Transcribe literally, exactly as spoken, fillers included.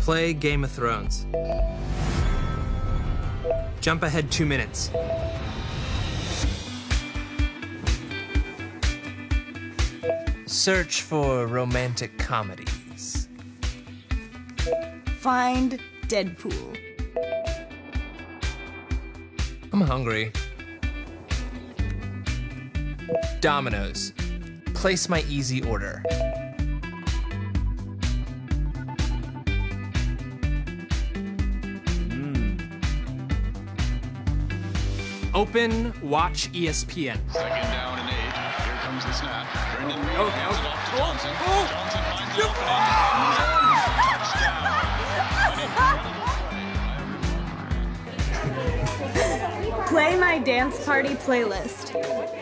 Play Game of Thrones. Jump ahead two minutes. Search for romantic comedies. Find Deadpool. I'm hungry. Domino's. Place my easy order. Open Watch E S P N. Second down and eight. Here comes the snap. Brendan Reed Okay, hands it okay. off to Johnson. Oh, Johnson finds oh. an opening. Touchdown. Play my dance party playlist.